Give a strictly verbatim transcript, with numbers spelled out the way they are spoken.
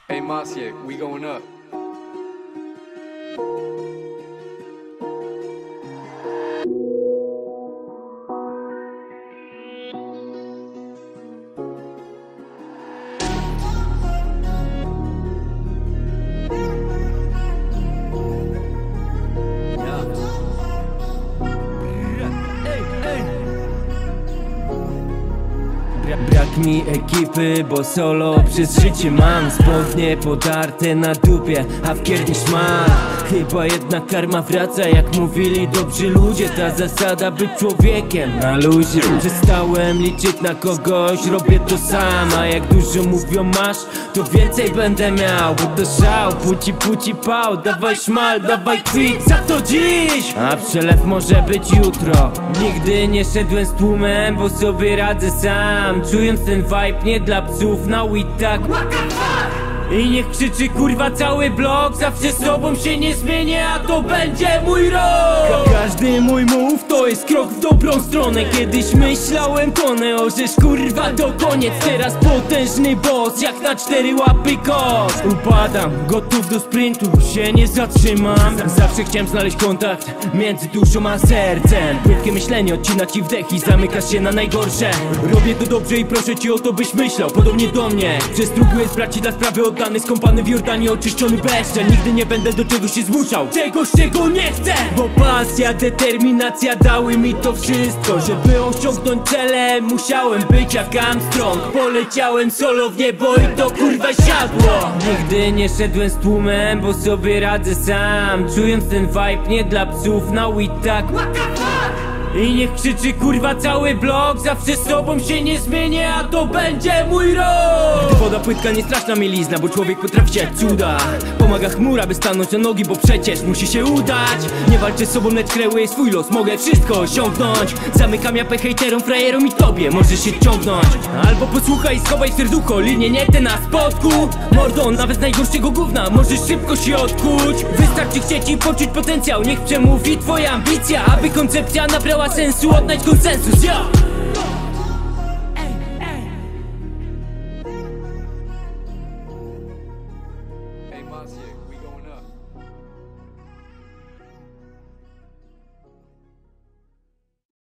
Hey Masiek, we going up. Brak mi ekipy, bo solo przez życie mam spodnie podarte na dupie, a w kierdnie szmal. Chyba jednak karma wraca, jak mówili dobrzy ludzie. Ta zasada być człowiekiem na luzie. Przestałem liczyć na kogoś, robię to sam. A jak dużo mówią masz, to więcej będę miał. Bo to szał, puci puci pał. Dawaj szmal, dawaj kwit, za to dziś. A przelew może być jutro. Nigdy nie szedłem z tłumem, bo sobie radzę sam. Czując ten vibe, nie dla psów, na weed tak. I niech krzyczy kurwa cały blok. Zawsze sobą się nie zmienię, a to będzie mój rok. Każdy mój move to jest krok w dobrą stronę. Kiedyś myślałem tonę, orzesz kurwa to koniec. Teraz potężny boss, jak na cztery łapy kos. Upadam, gotów do sprintu, się nie zatrzymam. Zawsze chciałem znaleźć kontakt między duszą a sercem. Płytkie myślenie odcina ci wdech i zamykasz się na najgorsze. Robię to dobrze i proszę ci o to, byś myślał podobnie do mnie. Przez trugu jest braci dla sprawy oddany. Skąpany w Jordanie, oczyszczony bezczel. Nigdy nie będę do czegoś się zmuszał, czegoś czego nie chcę. Bo pasja, determinacja dały mi to wszystko. Żeby osiągnąć cele, musiałem być jak Armstrong. Poleciałem solo w niebo i to kurwa siadło. Nigdy nie szedłem z tłumem, bo sobie radzę sam. Czując ten vibe, nie dla psów, na weed tak. I niech krzyczy kurwa cały blok. Zawsze sobą się nie zmienię, a to będzie mój rok. Gdy woda płytka, nie straszna mielizna, bo człowiek potrafi się cuda. Pomaga chmura, by stanąć na nogi, bo przecież musi się udać. Nie walczę z sobą, lecz kreuję swój los. Mogę wszystko osiągnąć. Zamykam japę hejterom, frajerom i tobie możesz się ciągnąć. Albo posłuchaj, schowaj serducho, linie nie te na spodku. Mordo, nawet z najgorszego gówna możesz szybko się odkuć. Wystarczy chcieć i poczuć potencjał. Niech przemówi twoja ambicja, aby koncepcja nabrała sensu, odnać konsensus, yo! Hey Masiek.